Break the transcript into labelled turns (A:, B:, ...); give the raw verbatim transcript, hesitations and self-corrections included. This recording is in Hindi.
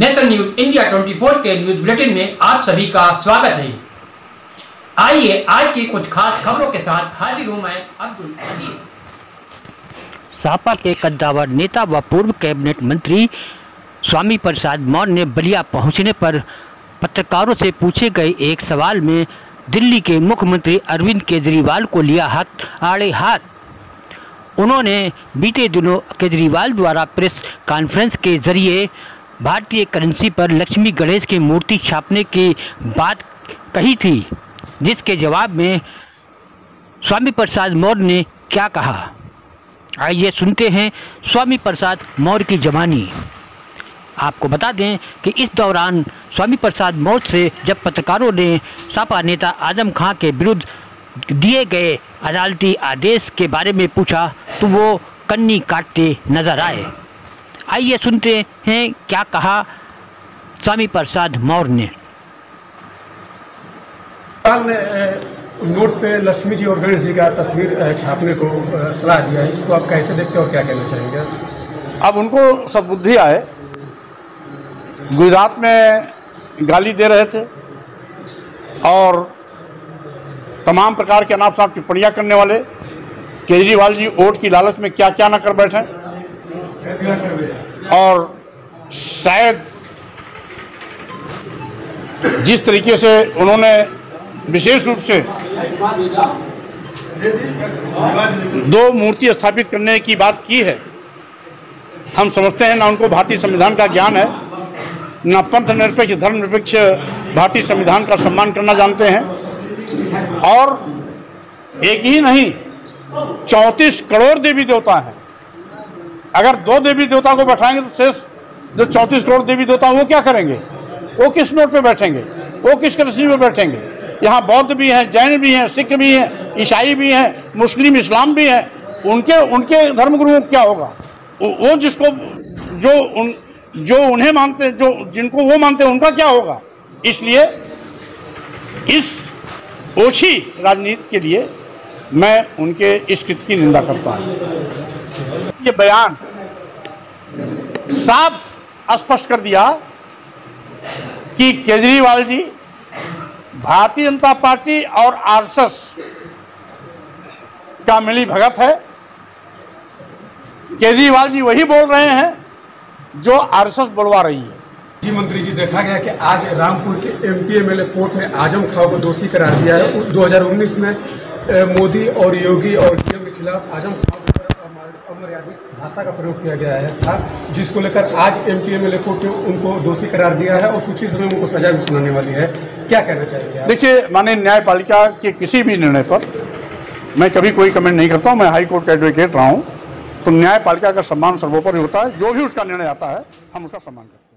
A: नेशनल न्यूज इंडिया चौबीस के न्यूज बुलेटिन में आप सभी का स्वागत है। आइए आज की कुछ खास खबरों के साथ हाजिर हूं मैं अब्दुल अजीज।
B: सपा के कद्दावर नेता व पूर्व कैबिनेट मंत्री स्वामी प्रसाद मौर्य ने बलिया पहुंचने पर पत्रकारों से पूछे गए एक सवाल में दिल्ली के मुख्यमंत्री अरविंद केजरीवाल को लिया हाथ आड़े हाथ। उन्होंने बीते दिनों केजरीवाल द्वारा प्रेस कॉन्फ्रेंस के जरिए भारतीय करेंसी पर लक्ष्मी गणेश की मूर्ति छापने की बात कही थी, जिसके जवाब में स्वामी प्रसाद मौर्य ने क्या कहा। आइए सुनते हैं स्वामी प्रसाद मौर्य की जबानी। आपको बता दें कि इस दौरान स्वामी प्रसाद मौर्य से जब पत्रकारों ने सपा नेता आजम खां के विरुद्ध दिए गए अदालती आदेश के बारे में पूछा तो वो कन्नी काटते नजर आए। आइए सुनते हैं क्या कहा स्वामी प्रसाद मौर्य ने।
C: नोट पे लक्ष्मी जी और गणेश जी का तस्वीर छापने को सलाह दिया है, इसको आप कैसे देखते हो, क्या कहना चाहेंगे?
D: अब उनको सब बुद्धि आए। गुजरात में गाली दे रहे थे और तमाम प्रकार के अनाप शनाप टिप्पणियां करने वाले केजरीवाल जी वोट की लालच में क्या क्या न कर बैठे, और शायद जिस तरीके से उन्होंने विशेष रूप से दो मूर्ति स्थापित करने की बात की है, हम समझते हैं ना उनको भारतीय संविधान का ज्ञान है, ना पंथ निरपेक्ष धर्म निरपेक्ष भारतीय संविधान का सम्मान करना जानते हैं। और एक ही नहीं, चौंतीस करोड़ देवी देवता हैं। अगर दो देवी देवता को बैठाएंगे तो शेष जो चौंतीस करोड़ देवी देवता वो क्या करेंगे? वो किस नोट पे बैठेंगे? वो किस कृषि में बैठेंगे? यहाँ बौद्ध भी हैं, जैन भी हैं, सिख भी हैं, ईसाई भी हैं, मुस्लिम इस्लाम भी हैं। उनके उनके धर्मगुरुओं को क्या होगा? वो जिसको जो उन जो उन्हें मानते जो जिनको वो मानते हैं उनका क्या होगा? इसलिए इस ओछी राजनीति के लिए मैं उनके इस कृत्य की निंदा करता हूँ। ये बयान साफ स्पष्ट कर दिया कि केजरीवाल जी भारतीय जनता पार्टी और आरएसएस का मिली भगत है। केजरीवाल जी वही बोल रहे हैं जो आरएसएस बोलवा रही है।
C: जी मंत्री जी, देखा गया कि आज रामपुर के एमपी एमएलए कोर्ट ने आजम खां को दोषी करार दिया है। दो हज़ार उन्नीस में मोदी और योगी और सीएम के खिलाफ आजम खां पर अमर्यादित भाषा का प्रयोग किया गया है था, जिसको लेकर आज एमपी एमएलए कोर्ट ने उनको दोषी करार दिया है और कुछ ही समय उनको सजा भी सुनाने वाली है। क्या कहना चाहिए?
D: देखिए, माननीय न्यायपालिका के किसी भी निर्णय पर मैं कभी कोई कमेंट नहीं करता हूँ। मैं हाई कोर्ट का एडवोकेट रहा हूँ, तो न्यायपालिका का सम्मान सर्वोपरि होता है। जो भी उसका निर्णय आता है हम उसका सम्मान करते हैं।